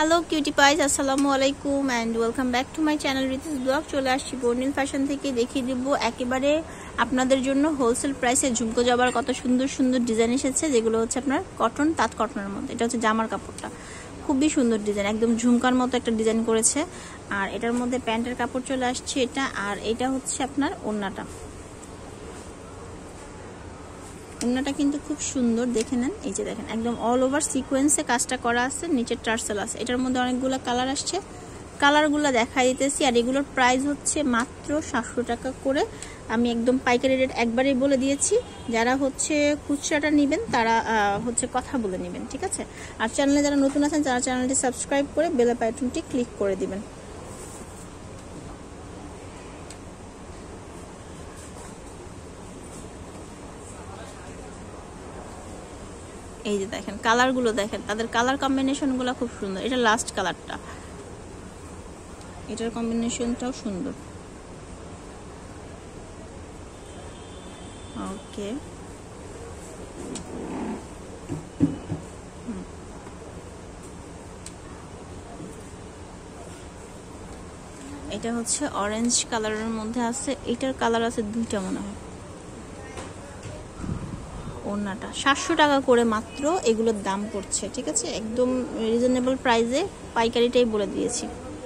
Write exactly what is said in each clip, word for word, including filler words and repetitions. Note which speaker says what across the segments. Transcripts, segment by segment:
Speaker 1: Hello cutie pies, আসসালামু আলাইকুম and welcome back to my channel Ritis blog. চলে আসছি বর্ণিল ফ্যাশন থেকে। দেখিয়ে দিব একেবারে আপনাদের জন্য হোলসেল প্রাইসে ঝুমকো জবার কত সুন্দর সুন্দর ডিজাইন এসেছে, যেগুলো হচ্ছে আপনার কটন, তাঁত কটনের মধ্যে। এটা হচ্ছে জামার কাপড়টা, খুবই সুন্দর ডিজাইন, একদম ঝুমকার মতো একটা ডিজাইন করেছে। আর এটার মধ্যে প্যান্টের কাপড় চলে আসছে এটা, আর এটা হচ্ছে আপনার ওড়নাটা। ওড়নাটা কিন্তু খুব সুন্দর, দেখে নেন। এই যে দেখেন, একদম অল ওভার সিকোয়েন্সে কাজটা করা আছে, নিচের টার্সেল আছে। এটার মধ্যে অনেকগুলো কালার আসছে, কালারগুলো দেখাই দিতেছি। আর এগুলোর প্রাইস হচ্ছে মাত্র সাতশো টাকা করে। আমি একদম পাইকারি রেট একবারেই বলে দিয়েছি। যারা হচ্ছে খুচরাটা নেবেন তারা হচ্ছে কথা বলে নেবেন, ঠিক আছে? আর চ্যানেলে যারা নতুন আছেন তারা চ্যানেলটি সাবস্ক্রাইব করে বেল বাটনটি ক্লিক করে দিবেন। এই যে দেখেন কালারগুলো, দেখেন তাদের কালার কম্বিনেশনগুলো খুব সুন্দর। এটা লাস্ট কালারটা, এটার কম্বিনেশনটাও সুন্দর। ওকে, এটা হচ্ছে অরেঞ্জ কালারের মধ্যে আছে। এটার কালার আছে দুইটা মনে হয়। ওড়নাটা সাতশো টাকা করে মাত্র এগুলোর দাম পড়ছে, ঠিক আছে? একদম রিজনেবল প্রাইসে পাইকারিটাই বলে দিয়েছি।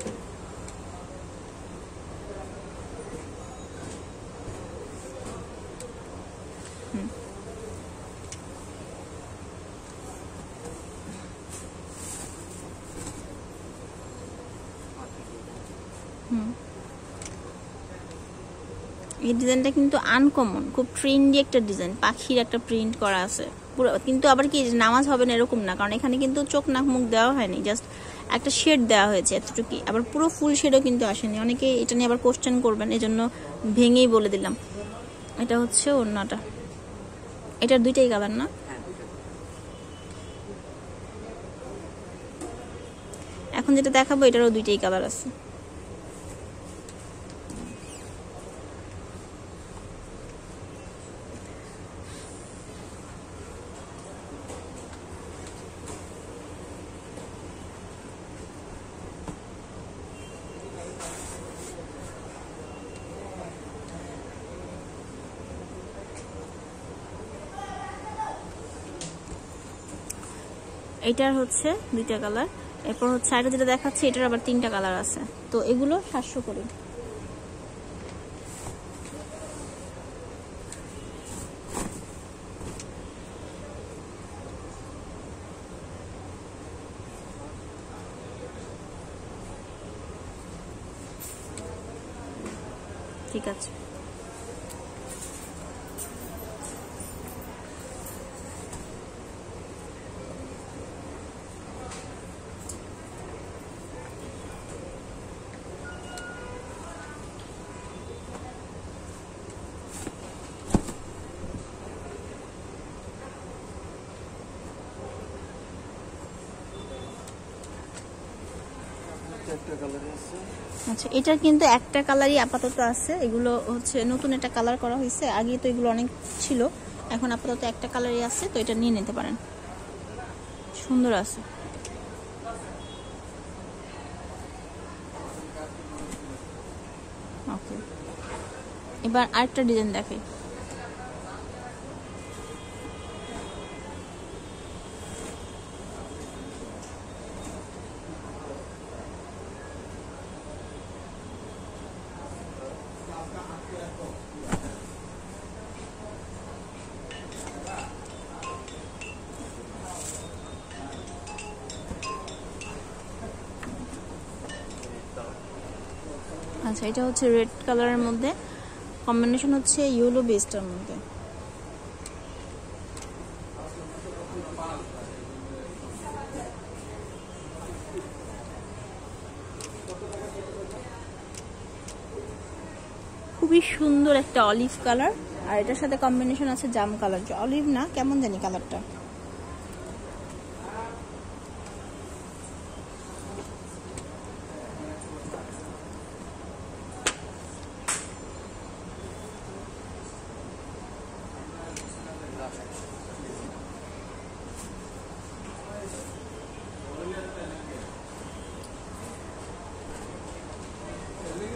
Speaker 1: হুম হুম এই ডিজাইনটা কিন্তু আনকমন, খুব ট্রেন্ডি একটা ডিজাইন, পাখির একটা প্রিন্ট করা আছে পুরো। কিন্তু আবার কি নামাজ হবে না এরকম না, কারণ এখানে কিন্তু চোখ নাক মুখ দেওয়া হয়নি, জাস্ট একটা শেড দেওয়া হয়েছে এতটুকুই। আবার পুরো ফুল শেডও কিন্তু আসেনি। অনেকে এটা নিয়ে আবার কোশ্চেন করবেন, এজন্য ভেঙেই বলে দিলাম। এটা হচ্ছে ওড়নাটা, এটার দুইটাই কালার না? এখন যেটা দেখাবো এটারও দুইটাই কালার আছে। এটার হচ্ছে দুইটা কালার, এরপর হচ্ছে আরেকটা যেটা দেখাচ্ছে এটার আবার তিনটা কালার আছে। তো এগুলো সাতশো করে। ঠিক আছে, আচ্ছা এটার কিন্তু একটা কালারই আপাতত আছে। এগুলো হচ্ছে নতুন একটা কালার করা হয়েছে, আগে তো এগুলো অনেক ছিল, এখন আপাতত একটা কালারই আছে। তো এটা নিয়ে নিতে পারেন, সুন্দর আছে। ওকে, এবার আরেকটা ডিজাইন দেখাই। আচ্ছা এটা হচ্ছে রেড কালারের মধ্যে, কম্বিনেশন হচ্ছে ইয়েলো বেসটার মধ্যে। খুবই সুন্দর একটা অলিভ কালার, আর এটার সাথে কম্বিনেশন আছে জাম কালার। অলিভ না, কেমন জানি কালারটা।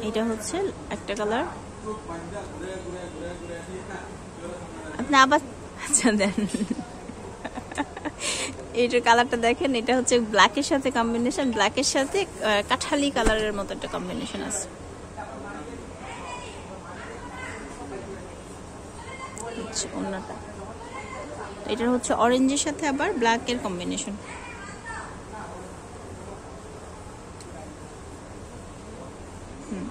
Speaker 1: এটা হচ্ছে একটা কালার, আপনি আবার আচ্ছা দেন এইটার কালারটা দেখেন, এটা হচ্ছে ব্ল্যাকের সাথে কম্বিনেশন, ব্ল্যাকের সাথে কাঠালি কালারের মতো একটা কম্বিনেশন আছে। ওড়নাটা এটা হচ্ছে অরেঞ্জের সাথে আবার ব্ল্যাকের কম্বিনেশন। হুম,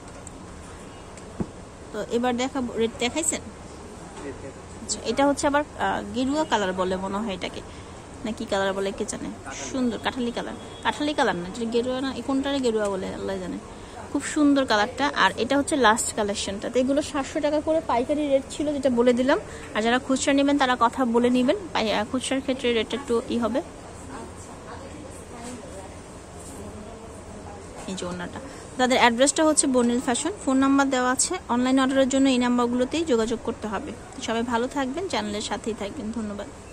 Speaker 1: তো এবার দেখাবো, রেড দেখাইছেন? আচ্ছা, এটা হচ্ছে আবার গেরুয়া কালার বলে মনে হয় এটাকে, না কি কালার বলে কে জানে। সুন্দর কাঠালি কালার, কাঠালি কালার না, এটা গেরুয়া না, কোনটারে গেরুয়া বলে আল্লাহ জানে। খুব সুন্দর কালারটা। আর এটা হচ্ছে লাস্ট কালেকশনটা। তো এগুলো সাতশো টাকা করে পাইকারি রেট ছিল, যেটা বলে দিলাম। আর যারা খুচরা নেবেন তারা কথা বলে নেবেন, খুচরার ক্ষেত্রে রেটটা একটু ই হবে। এই যে ওড়নাটা, তাদের অ্যাড্রেসটা হচ্ছে বর্নিল ফ্যাশন, ফোন নাম্বার দেওয়া আছে, অনলাইন অর্ডারের জন্য এই নাম্বারগুলোতেই যোগাযোগ করতে হবে। সবাই ভালো থাকবেন, চ্যানেলের সাথেই থাকবেন, ধন্যবাদ।